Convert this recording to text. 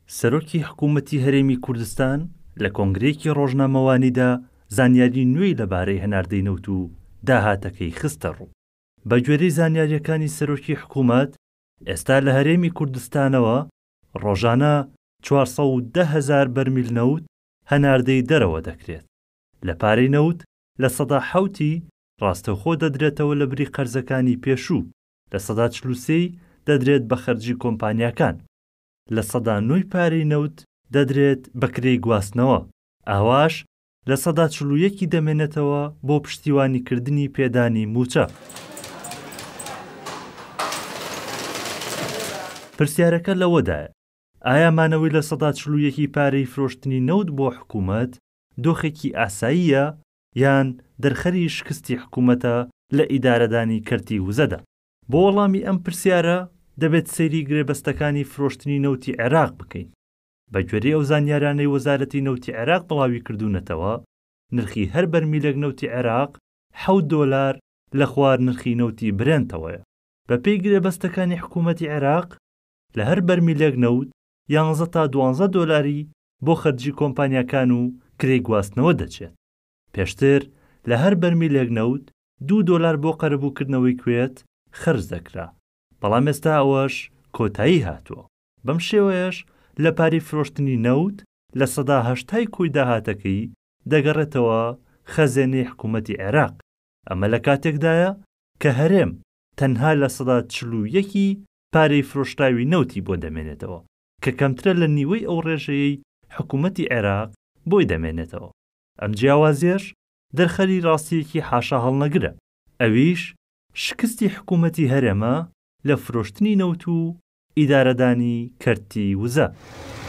سەرۆکی حکوومەتی هەرێمی کوردستان لە کۆنگرەیەکی ڕۆژنامەوانیدا زانیاری نوێی لەبارەی هەناردەی نەوت و داهاتەکەی خستە ڕوو. بە گوێرەی زانیاریەکانی سەرۆکی حکوومەت، ئێستا لە هەرێمی کوردستانەوە ڕۆژانە 410,000 بەرمیل نەوت هەناردەی دەرەوە دەکرێت. لە پارەی نەوت لە سەدا 7 ڕاستەوخۆ دەدرێتەوە لە بری قەرزەکانی پێشوو، لە سەدا 43 دەدرێت بە خەرجی کۆمپانیاکان، لە سەدا 9 پارەی نەوت دەدرێت بە کرێی گواستنەوە، ئاواش لە سەدا 41 دەمێنێتەوە بۆ پشتیوانیکردنی پێدانی موچە. پرسیارەکە لەوەدایە: ئایا مانەوەی لە سەدا 41 پارەی فرۆشتنی نەوت بۆ حکوومەت دۆخێکی ئاساییە یان دەرخەری شکستی حکوومەتە لە ئیدارەدانی کەرتی وزەدا؟ بۆ وەڵامی ئەم پرسیارە دەبێت سەیری گرێبەستەکانی فرۆشتنی نەوتی عێراق بکەین. بە گوێرەی ئەو زانیارانەی وەزارەتی نەوتی عێراق بڵاوی کردوونەتەوە، نرخی هەر بەرمیلێک نەوتی عێراق $7 لە خوار نرخی نەوتی برێنتەوەیە. بە پێی گرێبەستەکانی حکوومەتی عێراق، لە هەر بەرمیلێک نەوت 11 تا $12 بۆ خەرجی کۆمپانیاکان و کرێی گواستنەوە دەچێت. پێشتر لە هەر بەرمیلێک نەوت $2 بۆ قەرەبووکردنەوەی کوێت خەرج دەکرا، بەڵام ئێستا ئەوەش کۆتایی هاتووە. بەم شێوەیەش لە پارەی فرۆشتنی نەوت لە سەدا 8 کۆی داهاتەکەی دەگەڕێتەوە خەزێنەی حکوومەتی عێراق. ئەمە لە کاتێکدایە کە هەرێم تەنها لە سەدا 41 پارەی فرۆشتاوی نەوتی بۆ دەمێنێتەوە، کە کەمترە لە نیوەی ئەو ڕێژەیەی حکوومەتی عێراق بۆی دەمێنێتەوە. ئەم جیاوازیەش دەرخەری ڕاستیەکی حاشا هەڵنەگرە، ئەویش شکستی حکوومەتی هەرێمە لە فرۆشتنی نەوت و ئیدارەدانی کەرتی وزە.